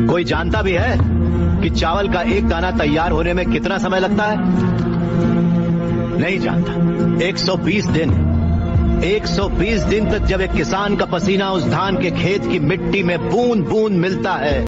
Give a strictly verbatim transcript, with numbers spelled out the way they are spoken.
कोई जानता भी है कि चावल का एक दाना तैयार होने में कितना समय लगता है? नहीं जानता। एक सौ बीस दिन एक सौ बीस दिन तक जब एक किसान का पसीना उस धान के खेत की मिट्टी में बूंद बूंद मिलता है,